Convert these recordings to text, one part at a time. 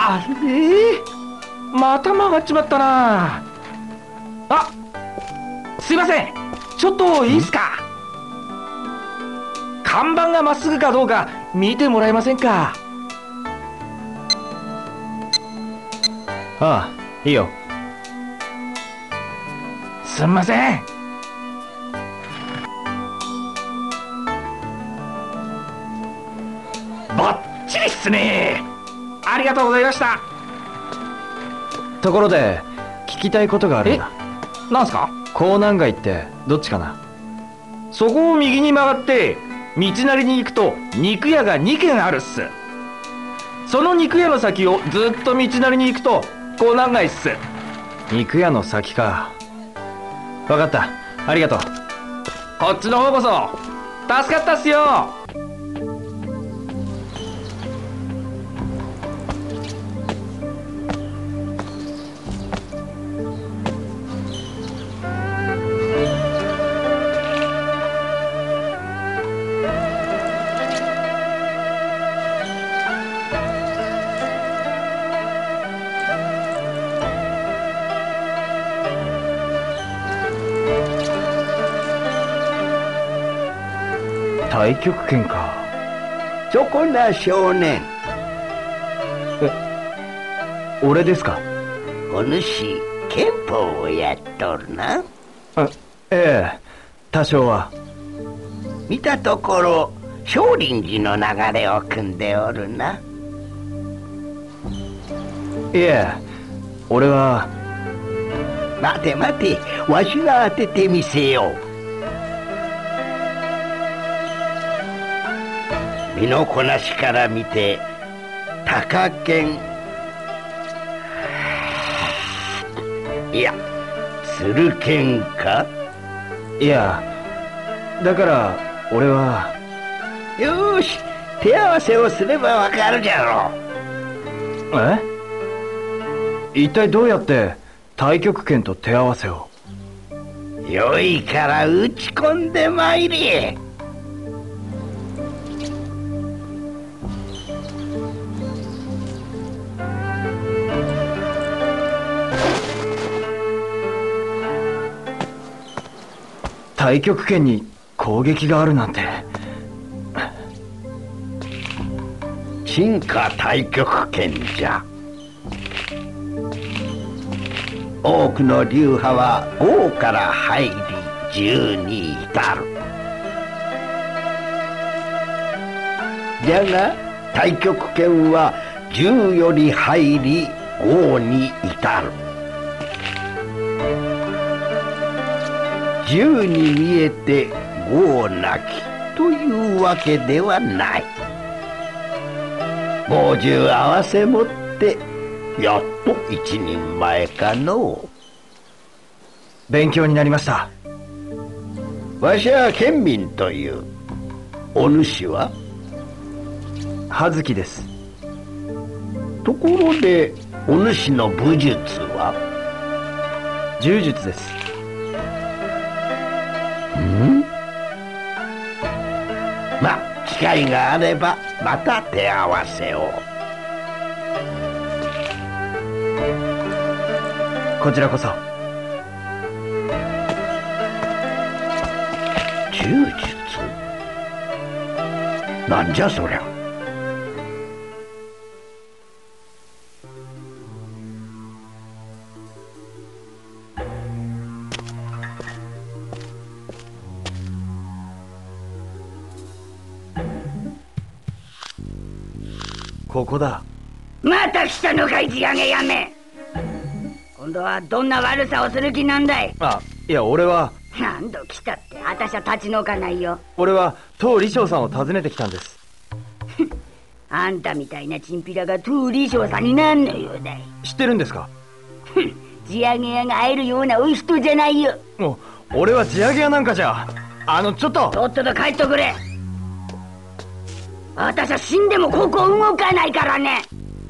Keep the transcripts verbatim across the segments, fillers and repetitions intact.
あれまた曲がっちまったな。あ、すいません、ちょっといいっすか。看板がまっすぐかどうか見てもらえませんか。 ああ、いいよ。 すんません。バッチリっすね。ありがとうございました。 ところで聞きたいことがあるんだ。 え、なんすか？ 港南街ってどっちかな？ そこを右に曲がって道なりに行くと肉屋がにけんあるっす。その肉屋の先をずっと道なりに行くと港南街っす。 肉屋の先か。分かった、ありがとう。 こっちの方こそ助かったっすよ。 太極拳か。 そこな少年。 え、俺ですか？ お主拳法をやっとるな。 あ、ええ、多少は。 見たところ少林寺の流れを組んでおるな。 いえ、俺は。 待て待て、わしが当ててみせよう。身のこなしから見て高剣、いや鶴剣か。 いや、だから俺は。 よーし、手合わせをすればわかるじゃろう。 え？一体どうやって太極拳と手合わせを？ よいから打ち込んでまいれ。 太極拳に攻撃があるなんて。 進化太極拳じゃ。多くの流派はごから入りじゅうに至る。じゃが太極拳はじゅうより入りごに至る。じゅうに見えてごなきというわけではない。ごじゅう合わせ持ってやっと一人前かのう。 勉強になりました。 わしは県民という。お主は？ 葉月です。 ところでお主の武術は？ 柔術です。 ん？まあ機会があればまた手合わせを。 こちらこそ。 柔術？なんじゃそりゃ。 ここだ。 また来たのかい、地上げやめ。今度はどんな悪さをする気なんだい？ あ、いや俺は。 何度来たってあたしは立ち退かないよ。 俺は当李将さんを訪ねてきたんです。 あんたみたいなチンピラが当李将さんになんのようだい。 知ってるんですか？ 地上げ屋が会えるようなお人じゃないよ。 もう俺は地上げ屋なんかじゃ。あのちょっととっとと帰っとくれ。あたしは死んでもここ動かないからね。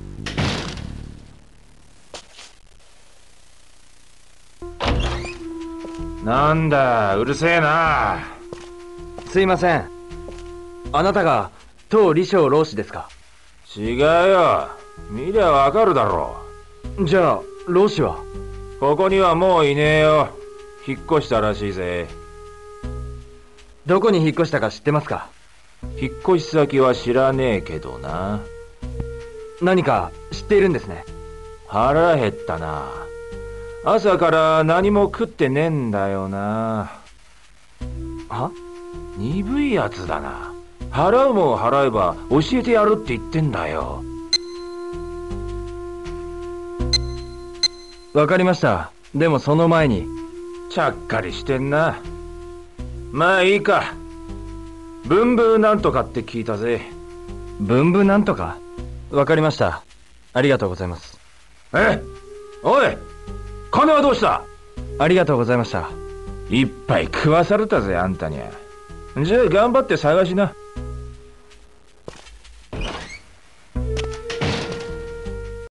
なんだ、うるせえな。 すいません。あなたが当李将老師ですか？ 違うよ。 見りゃわかるだろじゃあ老子は？ う。ここにはもういねえよ。引っ越したらしいぜ。 どこに引っ越したか知ってますか？ 引っ越し先は知らねえけどな。 何か知っているんですね。 腹減ったな。朝から何も食ってねえんだよな。 は？ 鈍いやつだな。払うもん払えば教えてやるって言ってんだよ。 わかりました。でもその前に。 ちゃっかりしてんな。まあいいか。文武なんとかって聞いたぜ。 文武なんとか？わかりました。ありがとうございます。 え？おい、金はどうした？ ありがとうございました。 いっぱい食わされたぜ、あんたにゃ。じゃあ頑張って探しな。